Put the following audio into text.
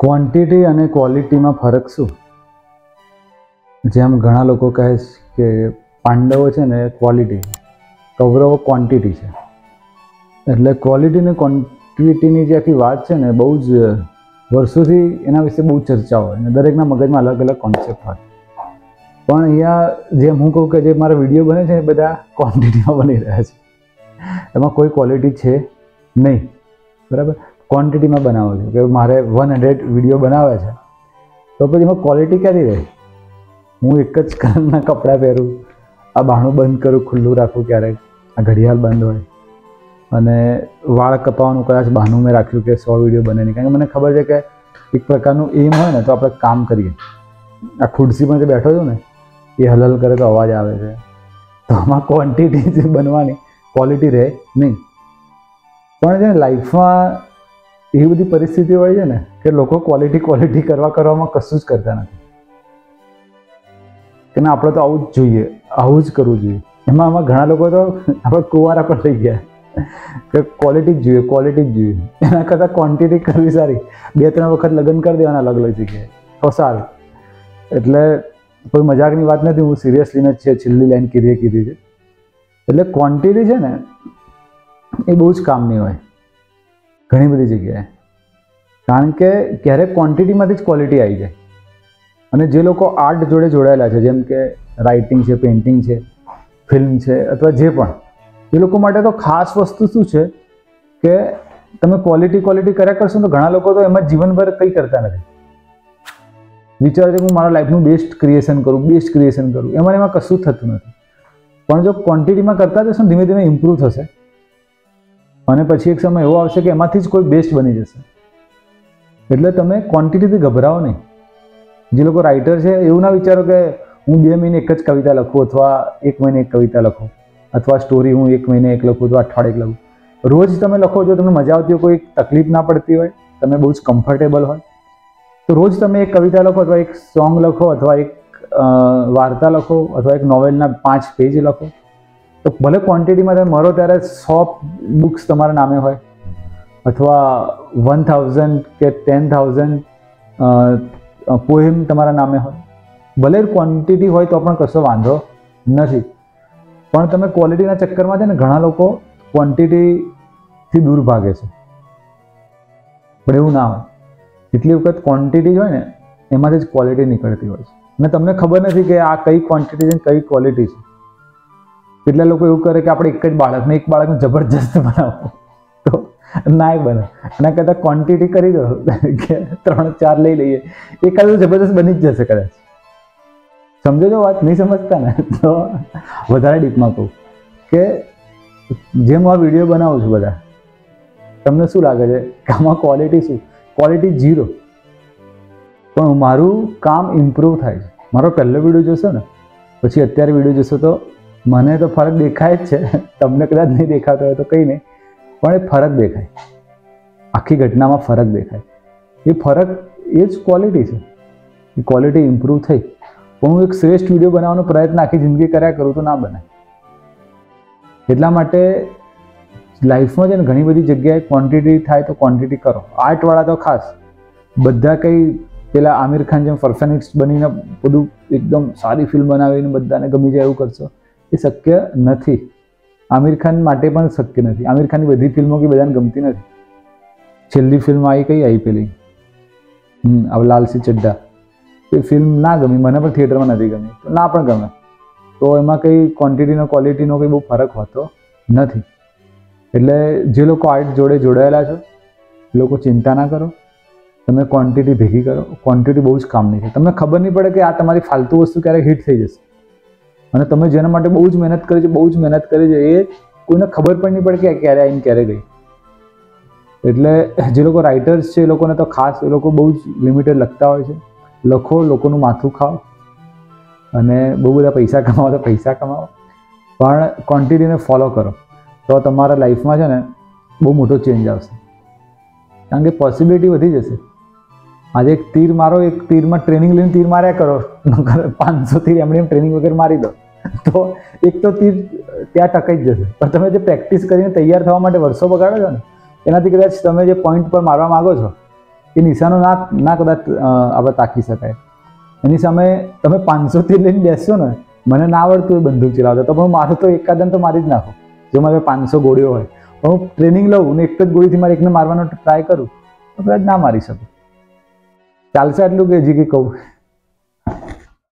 Quantity અને ક્વોલિટીમાં ફરક શું? જેમ ઘણા લોકો કહે છે કે પાંડવો છે ને ક્વોલિટી, કૌરવો ક્વોન્ટિટી છે. એટલે ક્વોલિટી અને ક્વોન્ટિટીની જે આખી વાત છે ને બહુ જ વર્ષોથી એના વિશે બહુ ચર્ચા હોય અને દરેકના મગજમાં અલગ અલગ કોન્સેપ્ટ હોય. પણ અહીંયા જેમ હું કહું કે જે મારા વિડીયો બને છે એ બધા ક્વોન્ટિટીમાં બની રહ્યા છે, એમાં કોઈ ક્વોલિટી છે નહીં. બરાબર, ક્વોન્ટિટીમાં બનાવો છો કે મારે 100 વિડીયો બનાવે છે તો પછી એમાં ક્વોલિટી ક્યાંથી રહે? હું એક જ કલરના કપડાં પહેરું, આ બાણું બંધ કરું, ખુલ્લું રાખું, ક્યારેક આ ઘડિયાળ બંધ હોય, અને વાળ કપાવાનું કદાચ બહાનું મેં રાખ્યું કે 100 વિડીયો બને નહીં. કારણ કે મને ખબર છે કે એક પ્રકારનું એમ હોય ને તો આપણે કામ કરીએ. આ ખુરશી પર જે બેઠો છું ને એ હલલ કરે તો અવાજ આવે છે, તો આમાં ક્વોન્ટિટી જે બનવાની ક્વોલિટી રહે નહીં. પણ છે ને લાઈફમાં એવી બધી પરિસ્થિતિ હોય છે ને કે લોકો ક્વોલિટી કરવામાં કશું જ કરતા નથી કે ના આપણે તો આવું જ જોઈએ, આવું જ કરવું જોઈએ. એમાં ઘણા લોકો તો આપણે કુંવારા પર થઈ ગયા કે ક્વોલિટી જ જોઈએ. એના કરતાં ક્વોન્ટિટી કરવી સારી. 2-3 વખત લગ્ન કરી દેવાના અલગ અલગ જગ્યાએ તો સારું. એટલે કોઈ મજાકની વાત નથી, હું સિરિયસલી જ છે, છેલ્લી લાઈન કીધી છે. એટલે ક્વોન્ટિટી છે ને એ બહુ જ કામની હોય ઘણી બધી જગ્યાએ, કારણ કે ક્યારેક ક્વોન્ટિટીમાંથી જ ક્વોલિટી આવી જાય. અને જે લોકો આર્ટ જોડે જોડાયેલા છે, જેમ કે રાઇટિંગ છે, પેઇન્ટિંગ છે, ફિલ્મ છે, અથવા જે પણ, એ લોકો માટે તો ખાસ વસ્તુ શું છે કે તમે ક્વોલિટી કર્યા કરશો તો ઘણા લોકો તો એમાં જીવનભર કંઈ કરતા નથી. વિચાર છે કે હું મારા લાઈફનું બેસ્ટ ક્રિએશન કરું, એમાં કશું થતું નથી. પણ જો ક્વોન્ટિટીમાં કરતા જશો ધીમે ધીમે ઇમ્પ્રૂવ થશે, અને પછી એક સમય એવો આવશે કે એમાંથી જ કોઈ બેસ્ટ બની જશે. એટલે તમે ક્વોન્ટિટીથી ગભરાવો નહીં. જે લોકો રાઇટર છે એવું ના વિચારો કે હું 2 મહિને એક જ કવિતા લખું, અથવા 1 મહિને એક કવિતા લખું, અથવા સ્ટોરી હું 1 મહિને એક લખું, અથવા અઠવાડિયે લખું. રોજ તમે લખો, જો તમને મજા આવતી હોય, કોઈ તકલીફ ના પડતી હોય, તમે બહુ જ કમ્ફર્ટેબલ હોય, તો રોજ તમે એક કવિતા લખો, અથવા એક સોંગ લખો, અથવા એક વાર્તા લખો, અથવા એક નોવેલના 5 પેજ લખો. તો ભલે ક્વોન્ટિટીમાં તમે મરો ત્યારે 100 બુક્સ તમારા નામે હોય, અથવા 1000 કે 10,000 પોએમ તમારા નામે હોય, ભલે ક્વોન્ટિટી હોય તો પણ કશો વાંધો નથી. પણ તમે ક્વોલિટીના ચક્કરમાં છે ને ઘણા લોકો ક્વોન્ટિટીથી દૂર ભાગે છે. પણ એવું ના હોય. એટલી વખત ક્વોન્ટિટી હોય ને એમાંથી જ ક્વોલિટી નીકળતી હોય છે, અને તમને ખબર નથી કે આ કઈ ક્વોન્ટિટી છે, કઈ ક્વોલિટી છે. કેટલા લોકો એવું કરે કે આપણે એક બાળકને જબરજસ્ત બનાવો તો ના બને. એના કરતાં ક્વોન્ટિટી કરી દો કે 3-4 લઈ લઈએ, એકાદ જબરદસ્ત બની જ જશે કદાચ. સમજો છો વાત? નહીં સમજતા ને તો વધારે ડીપમાં કહું કે જેમ હું આ વિડીયો બનાવું છું, બધા તમને શું લાગે છે કે આમાં ક્વોલિટી શું? ક્વોલિટી 0. પણ મારું કામ ઇમ્પ્રૂવ થાય છે. મારો પહેલો વિડીયો જોશો ને પછી અત્યારે વિડીયો જોશો તો મને તો ફરક દેખાય જ છે. તમને કદાચ નહીં દેખાતો હોય તો કંઈ નહીં, પણ એ ફરક દેખાય. આખી ઘટનામાં ફરક દેખાય. એ ફરક એ જ ક્વોલિટી છે. એ ક્વોલિટી ઇમ્પ્રૂવ થઈ. પણ હું એક શ્રેષ્ઠ વિડીયો બનાવવાનો પ્રયત્ન આખી જિંદગી કર્યા કરું તો ના બને. એટલા માટે લાઈફમાં છે ને ઘણી બધી જગ્યાએ ક્વોન્ટિટી થાય તો ક્વોન્ટિટી કરો. આર્ટવાળા તો ખાસ બધા કંઈ પેલા આમિર ખાન જેમ પરફેક્શનિસ્ટ બનીને બધું એકદમ સારી ફિલ્મ બનાવીને બધાને ગમી જાય એવું કરશો, એ શક્ય નથી. આમિર ખાન માટે પણ શક્ય નથી. આમિર ખાનની બધી ફિલ્મો કે બધાને ગમતી નથી. છેલ્લી ફિલ્મ આવી કઈ આવી પેલી હવે લાલસી ચડ્ડા, એ ફિલ્મ ના ગમી, મને પણ થિયેટરમાં નથી ગમી, તો ના પણ ગમે. તો એમાં કંઈ ક્વોન્ટિટીનો ક્વોલિટીનો કંઈ બહુ ફરક હોતો નથી. એટલે જે લોકો આર્ટ જોડે જોડાયેલા છો એ લોકો ચિંતા ના કરો, તમે ક્વોન્ટિટી ભેગી કરો. ક્વોન્ટિટી બહુ જ કામની છે. તમને ખબર નહીં પડે કે આ તમારી ફાલતુ વસ્તુ ક્યારેક હિટ થઈ જશે, અને તમે જેના માટે બહુ જ મહેનત કરી છે એ કોઈને ખબર પણ નહીં પડે કે ક્યારે આવીને ક્યારે ગઈ. એટલે જે લોકો રાઇટર્સ છે એ લોકોને તો ખાસ, એ લોકો બહુ જ લિમિટેડ લખતા હોય છે. લખો, લોકોનું માથું ખાઓ, અને બહુ બધા પૈસા કમાવો, પણ ક્વોન્ટિટીને ફોલો કરો તો તમારા લાઈફમાં છે ને બહુ મોટો ચેન્જ આવશે. કારણ કે પોસિબિલિટી વધી જશે. આજે એક તીર મારો, એક તીરમાં ટ્રેનિંગ લઈને તીર માર્યા કરો, 500 તીર એમણે ટ્રેનિંગ વગર મારી દો તો એક તો તીર ત્યાં ટકાઈ જ જશે. પણ તમે જે પ્રેક્ટિસ કરીને તૈયાર થવા માટે વર્ષો બગાડો છો ને, એનાથી કદાચ તમે જે પોઈન્ટ પર મારવા માગો છો એ નિશાનો ના કદાચ આપણે તાકી શકાય. એની સામે તમે 500 લઈને બેસશો ને, મને ના આવડતું એ બંદૂક ચલાવતા તો પણ મારું તો એકાદન તો મારી જ નાખો. જો મારે 500 ગોળીઓ હોય પણ હું ટ્રેનિંગ લઉં ને એક જ ગોળીથી મારે એકને મારવાનો ટ્રાય કરું તો કદાચ ના મારી શકું. ચાલશે આટલું કે હજી કંઈ કહું?